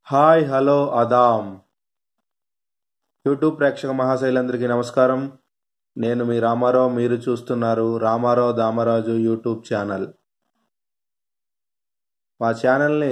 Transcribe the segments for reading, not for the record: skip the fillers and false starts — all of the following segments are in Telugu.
హాయ్ హలో ఆదాం యూట్యూబ్ ప్రేక్షక మహాశైలందరికీ నమస్కారం. నేను మీ రామారావు. మీరు చూస్తున్నారు రామారావు దామరాజు యూట్యూబ్ ఛానల్. మా ఛానల్ని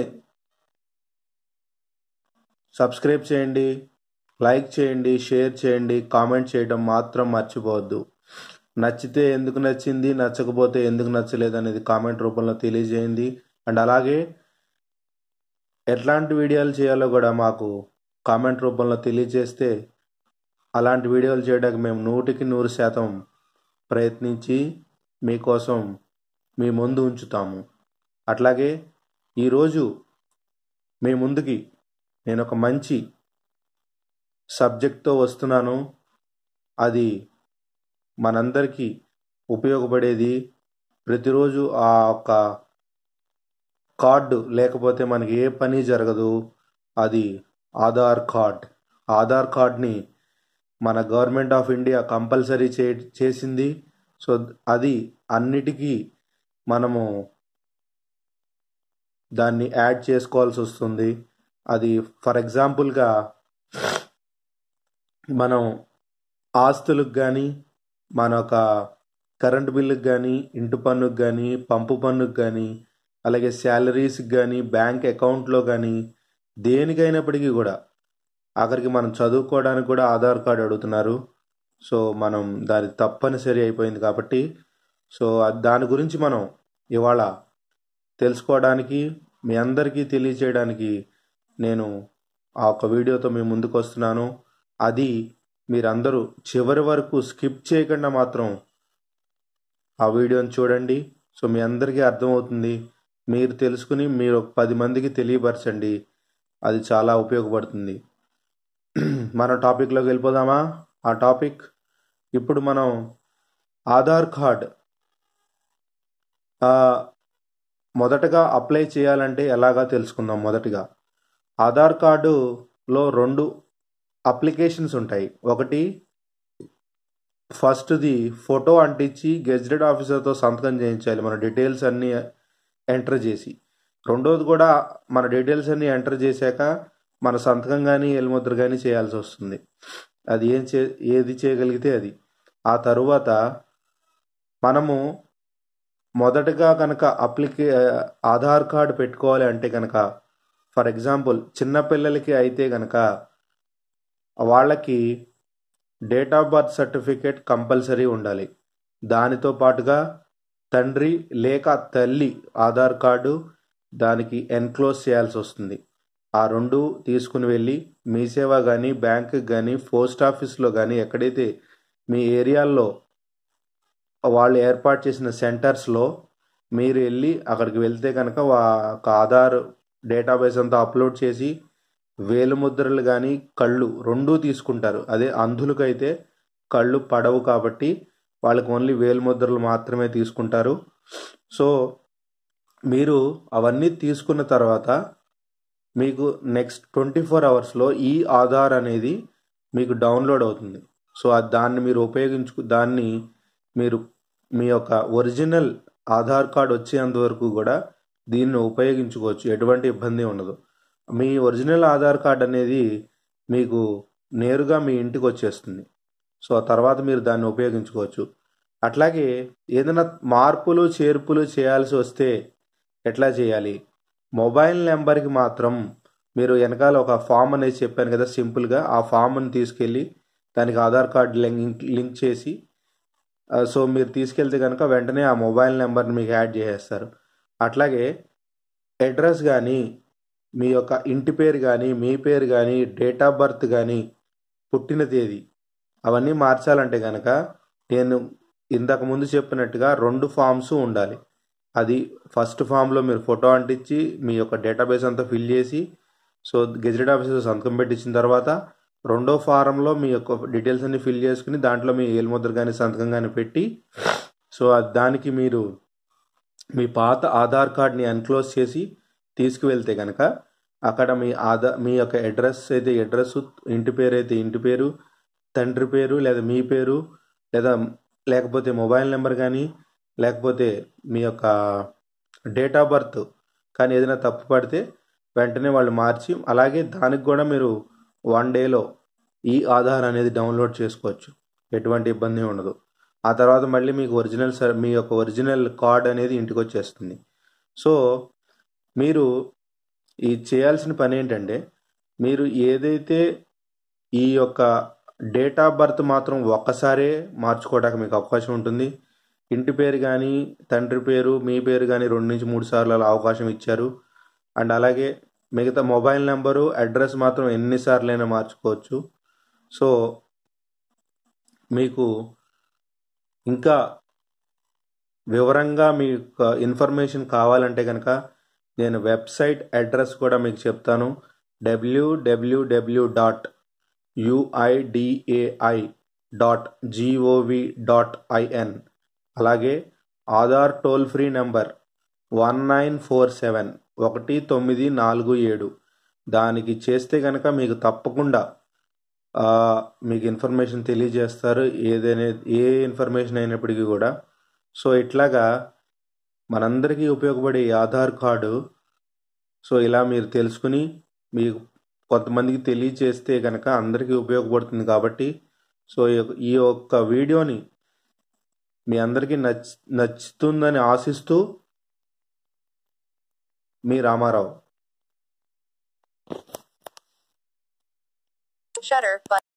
సబ్స్క్రైబ్ చేయండి, లైక్ చేయండి, షేర్ చేయండి, కామెంట్ చేయడం మాత్రం మర్చిపోవద్దు. నచ్చితే ఎందుకు నచ్చింది, నచ్చకపోతే ఎందుకు నచ్చలేదు అనేది కామెంట్ రూపంలో తెలియజేయండి. అండ్ అలాగే ఎట్లాంటి వీడియోలు చేయాలో కూడా మాకు కామెంట్ రూపంలో తెలియజేస్తే అలాంటి వీడియోలు చేయడానికి మేము 100% ప్రయత్నించి మీకోసం మీ ముందు ఉంచుతాము. అట్లాగే ఈరోజు మీ ముందుకి నేను ఒక మంచి సబ్జెక్ట్తో వస్తున్నాను. అది మనందరికీ ఉపయోగపడేది. ప్రతిరోజు ఆ ఒక కార్డు లేకపోతే మనకి ఏ పని జరగదు. అది ఆధార్ కార్డ్. ఆధార్ కార్డ్ని మన గవర్నమెంట్ ఆఫ్ ఇండియా కంపల్సరీ చేసింది. సో అది అన్నిటికీ మనము దాన్ని యాడ్ చేసుకోవాల్సి వస్తుంది. అది ఫర్ ఎగ్జాంపుల్గా మనం ఆస్తులకు కానీ, మన ఒక కరెంటు బిల్లుకి కానీ, ఇంటి పన్నుకు కానీ, పంపు పన్నుకు కానీ, అలాగే శాలరీస్కి కానీ, బ్యాంక్ అకౌంట్లో కానీ, దేనికైనప్పటికీ కూడా ఆఖరికి మనం చదువుకోవడానికి కూడా ఆధార్ కార్డు అడుగుతున్నారు. సో మనం దాని తప్పనిసరి అయిపోయింది కాబట్టి సో దాని గురించి మనం ఇవాళ తెలుసుకోవడానికి, మీ అందరికీ తెలియచేయడానికి నేను ఆ ఒక వీడియోతో మీ ముందుకు వస్తున్నాను. అది మీరందరూ చివరి వరకు స్కిప్ చేయకుండా మాత్రం ఆ వీడియోని చూడండి. సో మీ అందరికీ అర్థమవుతుంది. మీరు తెలుసుకుని మీరు 10 మందికి తెలియపరచండి. అది చాలా ఉపయోగపడుతుంది. మన టాపిక్లోకి వెళ్ళిపోదామా? ఆ టాపిక్ ఇప్పుడు మనం ఆధార్ కార్డ్ మొదటగా అప్లై చేయాలంటే ఎలాగా తెలుసుకుందాం. మొదటిగా ఆధార్ కార్డులో 2 అప్లికేషన్స్ ఉంటాయి. ఒకటి ఫస్ట్ది ఫోటో అంటించి గెజిటెడ్ ఆఫీసర్తో సంతకం చేయించాలి, మన డీటెయిల్స్ అన్నీ ఎంటర్ చేసి. రెండోది కూడా మన డీటెయిల్స్ అన్నీ ఎంటర్ చేశాక మన సంతకం కానీ ఎల్ముద్ర కానీ చేయాల్సి వస్తుంది. అది ఏది చేయగలిగితే అది. ఆ తరువాత మనము మొదటగా కనుక ఆధార్ కార్డు పెట్టుకోవాలి అంటే కనుక, ఫర్ ఎగ్జాంపుల్ చిన్నపిల్లలకి అయితే కనుక వాళ్ళకి date of birth certificate compulsory ఉండాలి. దానితో పాటుగా తండ్రి లేక తల్లి ఆధార్ కార్డు దానికి ఎన్క్లోజ్ చేయాల్సి వస్తుంది. ఆ 2 తీసుకుని వెళ్ళి మీ సేవ కానీ, బ్యాంకుకి కానీ, పోస్ట్ ఆఫీస్లో కానీ, ఎక్కడైతే మీ ఏరియాల్లో వాళ్ళు ఏర్పాటు చేసిన సెంటర్స్లో మీరు వెళ్ళి అక్కడికి వెళ్తే కనుక ఒక ఆధార్ డేటాబేస్ అంతా అప్లోడ్ చేసి వేలుముద్రలు కానీ కళ్ళు 2 తీసుకుంటారు. అదే అంధులకైతే కళ్ళు పడవు కాబట్టి వాళ్ళకి ఓన్లీ వేలుముద్రలు మాత్రమే తీసుకుంటారు. సో మీరు అవన్నీ తీసుకున్న తర్వాత మీకు నెక్స్ట్ 24 అవర్స్లో ఈ ఆధార్ అనేది మీకు డౌన్లోడ్ అవుతుంది. సో దాన్ని మీరు దాన్ని మీరు మీ యొక్క ఒరిజినల్ ఆధార్ కార్డ్ వచ్చేంత వరకు కూడా దీన్ని ఉపయోగించుకోవచ్చు. ఎటువంటి ఇబ్బంది ఉండదు. మీ ఒరిజినల్ ఆధార్ కార్డ్ అనేది మీకు నేరుగా మీ ఇంటికి వచ్చేస్తుంది. సో ఆ తర్వాత మీరు దాన్ని ఉపయోగించుకోవచ్చు. అట్లాగే ఏదైనా మార్పులు చేర్పులు చేయాల్సి వస్తే ఎట్లా చేయాలి? మొబైల్ నెంబర్కి మాత్రం మీరు వెనకాల ఒక ఫామ్ అనేది చెప్పాను కదా, సింపుల్గా ఆ ఫామ్ని తీసుకెళ్ళి దానికి ఆధార్ కార్డ్ లింక్ చేసి సో మీరు తీసుకెళ్తే కనుక వెంటనే ఆ మొబైల్ నెంబర్ని మీకు యాడ్ చేసేస్తారు. అట్లాగే అడ్రస్ కానీ, మీ యొక్క ఇంటి పేరు కానీ, మీ పేరు కానీ, డేట్ ఆఫ్ బర్త్ కానీ, పుట్టిన తేదీ అవన్నీ మార్చాలంటే కనుక నేను ఇంతకు ముందు చెప్పినట్టుగా 2 ఫామ్స్ ఉండాలి. అది ఫస్ట్ ఫామ్లో మీరు ఫోటో అంటించి మీ యొక్క డేటాబేస్ అంతా ఫిల్ చేసి సో గెజిటెడ్ ఆఫీసర్ సంతకం పెట్టించిన తర్వాత రెండో ఫారంలో మీ యొక్క డీటెయిల్స్ అన్ని ఫిల్ చేసుకుని దాంట్లో మీ ఏలుముద్ర కానీ సంతకం కానీ పెట్టి సో దానికి మీరు మీ పాత ఆధార్ కార్డ్ని అన్క్లోజ్ చేసి తీసుకువెళ్తే కనుక అక్కడ మీ యొక్క అడ్రస్ అయితే అడ్రస్, ఇంటి పేరు అయితే ఇంటి పేరు, తండ్రి పేరు లేదా మీ పేరు లేకపోతే మొబైల్ నెంబర్ కానీ, లేకపోతే మీ యొక్క డేట్ ఆఫ్ బర్త్ కానీ ఏదైనా తప్పు పడితే వెంటనే వాళ్ళు మార్చి, అలాగే దానికి కూడా మీరు 1 డేలో ఈ ఆధార్ అనేది డౌన్లోడ్ చేసుకోవచ్చు, ఎటువంటి ఇబ్బంది ఉండదు. ఆ తర్వాత మళ్ళీ మీకు మీ యొక్క ఒరిజినల్ కార్డ్ అనేది ఇంటికి వచ్చేస్తుంది. సో మీరు ఈ చేయాల్సిన పని ఏంటంటే, మీరు ఏదైతే ఈ యొక్క డేట్ ఆఫ్ బర్త్ మాత్రం ఒక్కసారే మార్చుకోవడానికి మీకు అవకాశం ఉంటుంది. ఇంటి పేరు కానీ, తండ్రి పేరు, మీ పేరు కానీ 2 నుంచి 3 సార్లు అలా అవకాశం ఇచ్చారు. అండ్ అలాగే మిగతా మొబైల్ నెంబరు, అడ్రస్ మాత్రం ఎన్నిసార్లైనా మార్చుకోవచ్చు. సో మీకు ఇంకా వివరంగా మీ యొక్క ఇన్ఫర్మేషన్ కావాలంటే కనుక నేను వెబ్సైట్ అడ్రస్ కూడా మీకు చెప్తాను. www.uidai.gov.in. అలాగే ఆధార్ టోల్ ఫ్రీ నెంబర్ 1947. దానికి చేస్తే కనుక మీకు తప్పకుండా మీకు ఇన్ఫర్మేషన్ తెలియజేస్తారు, ఏ ఇన్ఫర్మేషన్ అయినప్పటికీ కూడా. సో ఇట్లాగా మనందరికీ ఉపయోగపడే ఈ ఆధార్ కార్డు, సో ఇలా మీరు తెలుసుకుని మీకు కొంతమందికి తెలియజేస్తే కనుక అందరికీ ఉపయోగపడుతుంది. కాబట్టి సో ఈ యొక్క వీడియోని మీ అందరికీ నచ్చుతుందని ఆశిస్తూ, మీ రామారావు.